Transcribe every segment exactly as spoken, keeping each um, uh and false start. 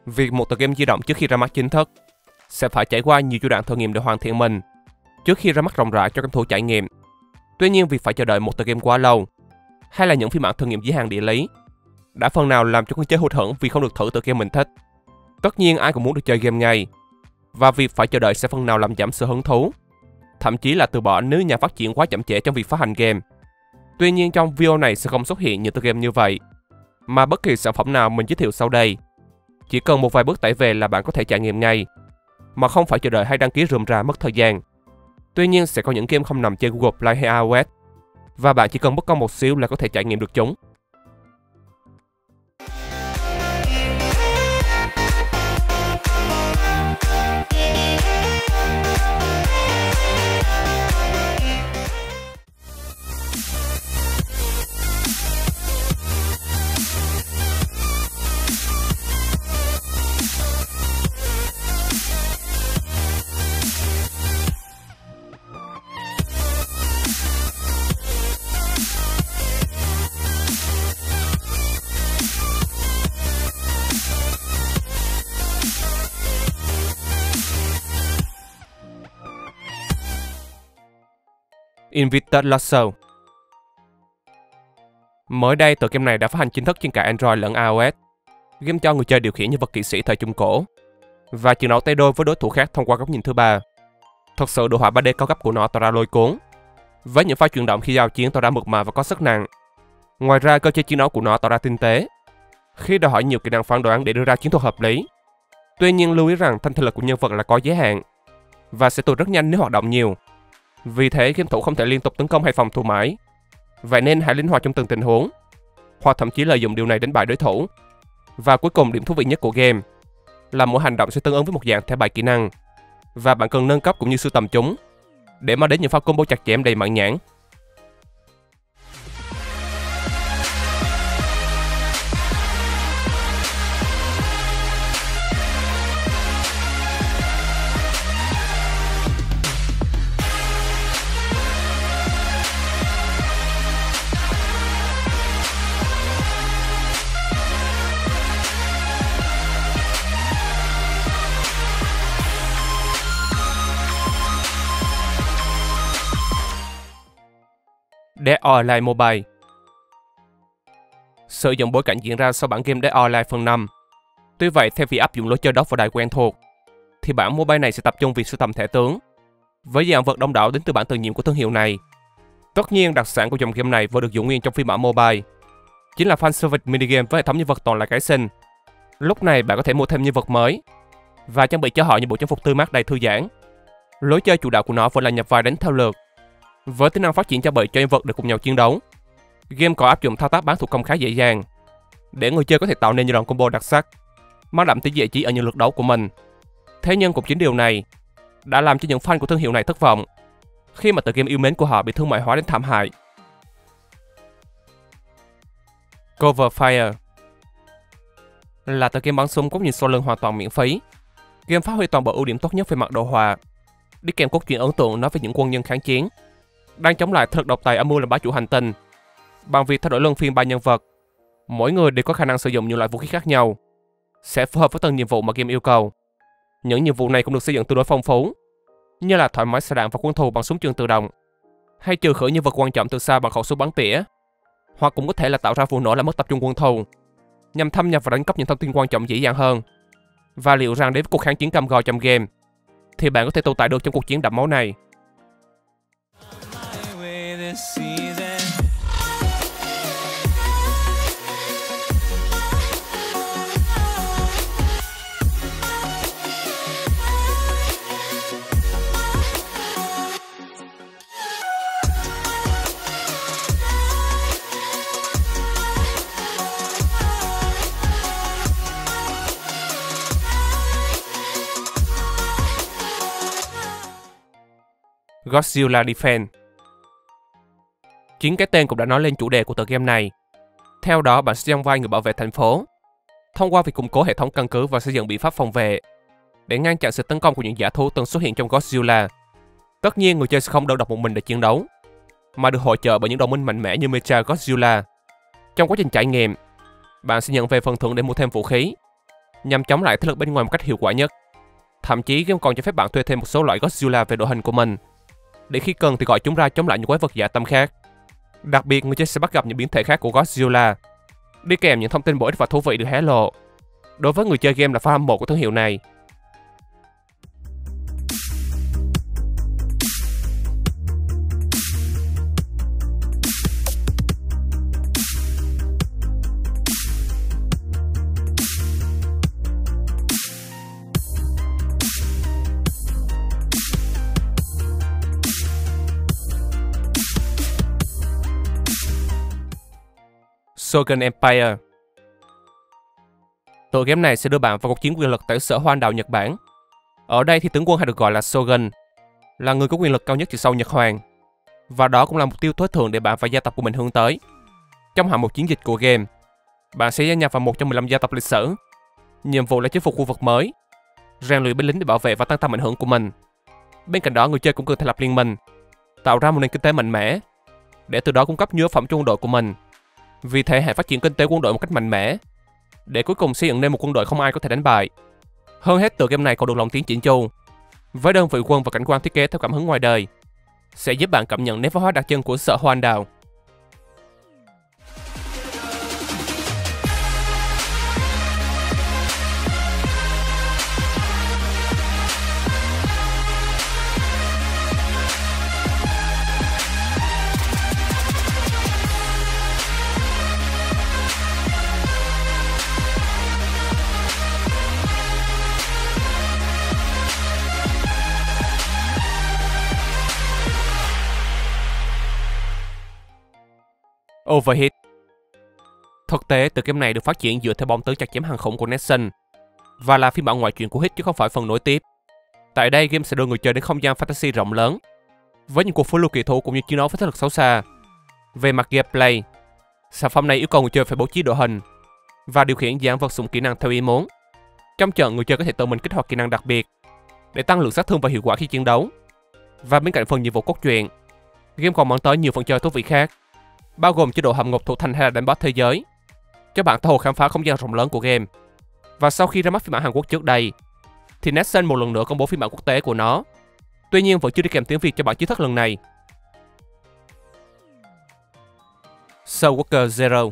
Việc một tựa game di động trước khi ra mắt chính thức sẽ phải trải qua nhiều giai đoạn thử nghiệm để hoàn thiện mình trước khi ra mắt rộng rãi cho game thủ trải nghiệm. Tuy nhiên, việc phải chờ đợi một tựa game quá lâu hay là những phiên bản thử nghiệm giới hạn địa lý đã phần nào làm cho con chơi hụt hẫng vì không được thử tựa game mình thích. Tất nhiên ai cũng muốn được chơi game ngay, và việc phải chờ đợi sẽ phần nào làm giảm sự hứng thú, thậm chí là từ bỏ nếu nhà phát triển quá chậm trễ trong việc phát hành game. Tuy nhiên, trong video này sẽ không xuất hiện những tựa game như vậy, mà bất kỳ sản phẩm nào mình giới thiệu sau đây chỉ cần một vài bước tải về là bạn có thể trải nghiệm ngay, mà không phải chờ đợi hay đăng ký rườm rà mất thời gian. Tuy nhiên, sẽ có những game không nằm trên Google Play hay iOS, và bạn chỉ cần mất công một xíu là có thể trải nghiệm được chúng. Invictus Lotso. Mới đây, tựa game này đã phát hành chính thức trên cả Android lẫn iOS. Game cho người chơi điều khiển nhân vật kỵ sĩ thời Trung Cổ và chiến đấu tay đôi với đối thủ khác thông qua góc nhìn thứ ba. Thật sự, đồ họa ba D cao cấp của nó tỏ ra lôi cuốn, với những pha chuyển động khi giao chiến tỏ ra mượt mà và có sức nặng. Ngoài ra, cơ chế chiến đấu của nó tỏ ra tinh tế khi đòi hỏi nhiều kỹ năng phán đoán để đưa ra chiến thuật hợp lý. Tuy nhiên, lưu ý rằng thanh thể lực của nhân vật là có giới hạn và sẽ tụt rất nhanh nếu hoạt động nhiều. Vì thế, game thủ không thể liên tục tấn công hay phòng thủ mãi. Vậy nên hãy linh hoạt trong từng tình huống, hoặc thậm chí lợi dụng điều này đánh bại đối thủ. Và cuối cùng, điểm thú vị nhất của game là mỗi hành động sẽ tương ứng với một dạng thẻ bài kỹ năng, và bạn cần nâng cấp cũng như sưu tầm chúng để mang đến những pha combo chặt chém đầy mãn nhãn. Dead or Alive Mobile. Sử dụng bối cảnh diễn ra sau bản game Dead or Alive phần năm. Tuy vậy, thay vì áp dụng lối chơi đốc và đài quen thuộc, thì bản mobile này sẽ tập trung việc sưu tầm thẻ tướng với dạng vật đông đảo đến từ bản tự nhiệm của thương hiệu này. Tất nhiên, đặc sản của dòng game này vừa được giữ nguyên trong phiên bản mobile chính là fan service minigame với hệ thống nhân vật toàn là cái sinh. Lúc này bạn có thể mua thêm nhân vật mới và trang bị cho họ những bộ trang phục tươi mát đầy thư giãn. Lối chơi chủ đạo của nó vẫn là nhập vai đánh theo lượt, với tính năng phát triển trang bị cho nhân vật để cùng nhau chiến đấu. Game còn áp dụng thao tác bán thủ công khá dễ dàng để người chơi có thể tạo nên những đòn combo đặc sắc, mang đậm tính giải trí ở những lượt đấu của mình. Thế nhưng cũng chính điều này đã làm cho những fan của thương hiệu này thất vọng khi mà tựa game yêu mến của họ bị thương mại hóa đến thảm hại. Cover Fire là tựa game bắn súng góc nhìn sau lưng hoàn toàn miễn phí. Game phát huy toàn bộ ưu điểm tốt nhất về mặt đồ họa, đi kèm cốt truyện ấn tượng nói về những quân nhân kháng chiến đang chống lại thế lực độc tài âm mưu làm bá chủ hành tinh bằng việc thay đổi luân phiên ba nhân vật. Mỗi người đều có khả năng sử dụng nhiều loại vũ khí khác nhau, sẽ phù hợp với từng nhiệm vụ mà game yêu cầu. Những nhiệm vụ này cũng được xây dựng tương đối phong phú, như là thoải mái xạ đạn và quân thù bằng súng trường tự động, hay trừ khử nhân vật quan trọng từ xa bằng khẩu súng bắn tỉa, hoặc cũng có thể là tạo ra vụ nổ làm mất tập trung quân thù nhằm thâm nhập và đánh cắp những thông tin quan trọng dễ dàng hơn. Và liệu rằng đến với cuộc kháng chiến cam go trong game thì bạn có thể tồn tại được trong cuộc chiến đẫm máu này. Godzilla Defense. Chính cái tên cũng đã nói lên chủ đề của tựa game này. Theo đó, bạn sẽ đóng vai người bảo vệ thành phố thông qua việc củng cố hệ thống căn cứ và xây dựng biện pháp phòng vệ để ngăn chặn sự tấn công của những giả thú từng xuất hiện trong Godzilla. Tất nhiên, người chơi sẽ không đơn độc một mình để chiến đấu, mà được hỗ trợ bởi những đồng minh mạnh mẽ như Mecha Godzilla. Trong quá trình trải nghiệm, bạn sẽ nhận về phần thưởng để mua thêm vũ khí, nhằm chống lại thế lực bên ngoài một cách hiệu quả nhất. Thậm chí game còn cho phép bạn thuê thêm một số loại Godzilla về đội hình của mình, để khi cần thì gọi chúng ra chống lại những quái vật dã tâm khác. Đặc biệt, người chơi sẽ bắt gặp những biến thể khác của Godzilla, đi kèm những thông tin bổ ích và thú vị được hé lộ. Đối với người chơi game là fan hâm mộ của thương hiệu này, Shogun Empire. Tựa game này sẽ đưa bạn vào cuộc chiến quyền lực tại sở Hoa Anh Đào Nhật Bản. Ở đây thì tướng quân hay được gọi là Shogun, là người có quyền lực cao nhất từ sau Nhật Hoàng, và đó cũng là mục tiêu tối thượng để bạn và gia tộc của mình hướng tới. Trong hạng mục chiến dịch của game, bạn sẽ gia nhập vào một trong mười lăm gia tộc lịch sử. Nhiệm vụ là chinh phục khu vực mới, rèn luyện binh lính để bảo vệ và tăng tầm ảnh hưởng của mình. Bên cạnh đó, người chơi cũng cần thành lập liên minh, tạo ra một nền kinh tế mạnh mẽ, để từ đó cung cấp nhu yếu phẩm cho quân đội của mình. Vì thế, hãy phát triển kinh tế quân đội một cách mạnh mẽ, để cuối cùng xây dựng nên một quân đội không ai có thể đánh bại. Hơn hết, tựa game này còn được lồng tiếng chỉnh chu, với đơn vị quân và cảnh quan thiết kế theo cảm hứng ngoài đời, sẽ giúp bạn cảm nhận nét văn hóa đặc trưng của sở Hoa Anh Đào. Overheat. Thực tế, tựa game này được phát triển dựa theo bom tấn chặt chém hàng khủng của Nexon, và là phiên bản ngoại truyện của Hit chứ không phải phần nối tiếp. Tại đây, game sẽ đưa người chơi đến không gian fantasy rộng lớn, với những cuộc phiêu lưu kỳ thú cũng như chiến đấu với thế lực xấu xa. Về mặt gameplay, sản phẩm này yêu cầu người chơi phải bố trí đội hình và điều khiển dàn vật dụng kỹ năng theo ý muốn. Trong trận, người chơi có thể tự mình kích hoạt kỹ năng đặc biệt để tăng lượng sát thương và hiệu quả khi chiến đấu. Và bên cạnh phần nhiệm vụ cốt truyện, game còn mang tới nhiều phần chơi thú vị khác, bao gồm chế độ hầm ngục thủ thành hay là đánh boss thế giới, cho bạn tha hồ khám phá không gian rộng lớn của game. Và sau khi ra mắt phiên bản Hàn Quốc trước đây, thì Nexon một lần nữa công bố phiên bản quốc tế của nó. Tuy nhiên vẫn chưa đi kèm tiếng Việt cho bản chính thức lần này. Soul Walker Zero.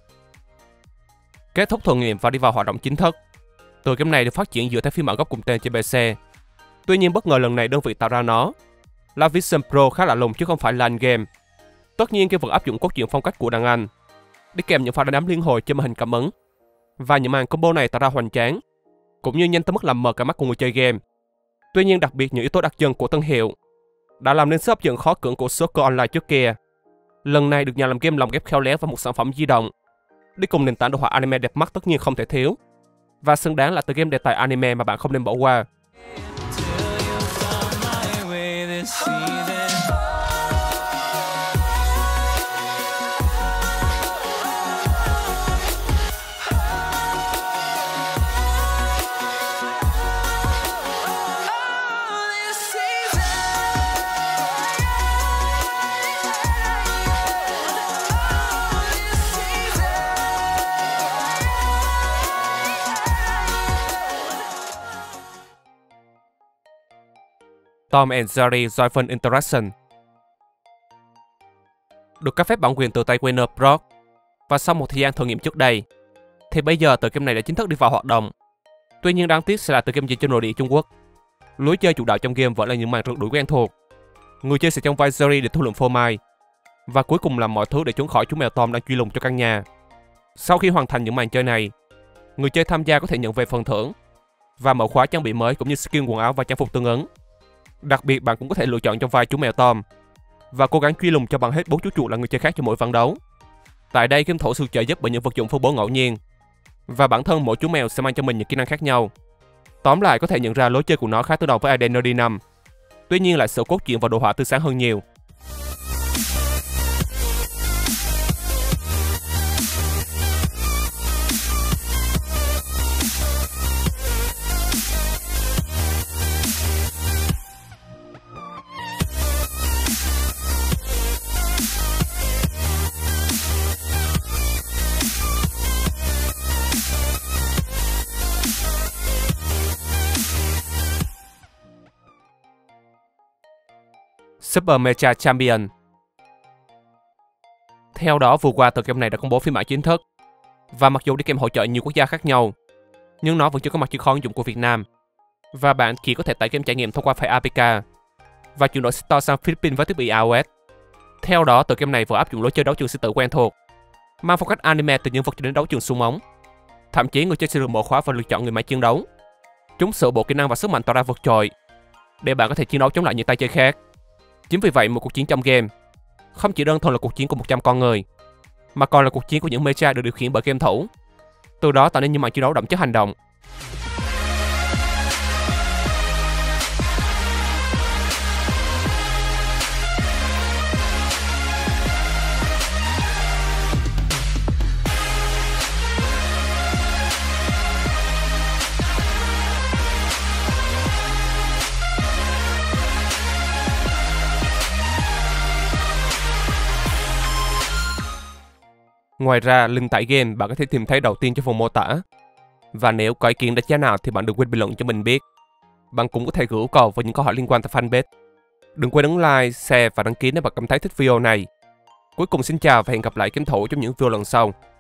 Kết thúc thử nghiệm và đi vào hoạt động chính thức, tựa game này được phát triển dựa theo phiên bản gốc cùng tên trên pê xê. Tuy nhiên bất ngờ lần này đơn vị tạo ra nó là Vision Pro khá lạ lùng chứ không phải là anh game. Tất nhiên, game vẫn áp dụng cốt truyện phong cách của đàn anh, đi kèm những pha đánh đấm liên hồi trên màn hình cảm ứng. Và những màn combo này tạo ra hoành tráng, cũng như nhanh tới mức làm mờ cả mắt của người chơi game. Tuy nhiên, đặc biệt những yếu tố đặc trưng của thương hiệu đã làm nên sức hấp dẫn khó cưỡng của Soccer Online trước kia. Lần này được nhà làm game lồng ghép khéo léo vào một sản phẩm di động, đi cùng nền tảng đồ họa anime đẹp mắt tất nhiên không thể thiếu, và xứng đáng là tựa game đề tài anime mà bạn không nên bỏ qua. Tom and Jerry Joyful Interaction. Được cấp phép bản quyền từ tay Warner Bros. Và sau một thời gian thử nghiệm trước đây, thì bây giờ tựa game này đã chính thức đi vào hoạt động. Tuy nhiên đáng tiếc sẽ là tựa game dành cho nội địa Trung Quốc. Lối chơi chủ đạo trong game vẫn là những màn rượt đuổi quen thuộc. Người chơi sẽ trong vai Jerry để thu lượm phô mai, và cuối cùng làm mọi thứ để trốn khỏi chú mèo Tom đang truy lùng cho căn nhà. Sau khi hoàn thành những màn chơi này, người chơi tham gia có thể nhận về phần thưởng và mở khóa trang bị mới cũng như skin quần áo và trang phục tương ứng. Đặc biệt, bạn cũng có thể lựa chọn trong vai chú mèo Tom và cố gắng truy lùng cho bằng hết bốn chú chuột là người chơi khác cho mỗi ván đấu. Tại đây, game thổ sự trợ giúp bởi những vật dụng phân bố ngẫu nhiên, và bản thân mỗi chú mèo sẽ mang cho mình những kỹ năng khác nhau. Tóm lại, có thể nhận ra lối chơi của nó khá tương đồng với Identity năm, tuy nhiên lại sự cốt truyện và đồ họa tươi sáng hơn nhiều. Super Mecha Champion. Theo đó, vừa qua tựa game này đã công bố phiên bản chính thức. Và mặc dù đi kèm hỗ trợ nhiều quốc gia khác nhau, nhưng nó vẫn chưa có mặt trên kho ứng dụng của Việt Nam. Và bạn chỉ có thể tải game trải nghiệm thông qua file a pê ca và chuyển đổi store sang Philippines với thiết bị iOS. Theo đó, tựa game này vừa áp dụng lối chơi đấu trường sư tử quen thuộc, mang phong cách anime từ nhân vật cho đến đấu trường xung ống. Thậm chí người chơi sẽ được mở khóa và lựa chọn người máy chiến đấu. Chúng sở bộ kỹ năng và sức mạnh tỏ ra vượt trội để bạn có thể chiến đấu chống lại những tay chơi khác. Chính vì vậy, một cuộc chiến trong game không chỉ đơn thuần là cuộc chiến của một trăm con người, mà còn là cuộc chiến của những mecha được điều khiển bởi game thủ. Từ đó tạo nên những màn chiến đấu đậm chất hành động. Ngoài ra, link tải game bạn có thể tìm thấy đầu tiên trong phần mô tả. Và nếu có ý kiến đánh giá nào thì bạn đừng quên bình luận cho mình biết. Bạn cũng có thể gửi yêu cầu với những câu hỏi liên quan tới fanpage. Đừng quên ấn like, share và đăng ký nếu bạn cảm thấy thích video này. Cuối cùng xin chào và hẹn gặp lại game thủ trong những video lần sau.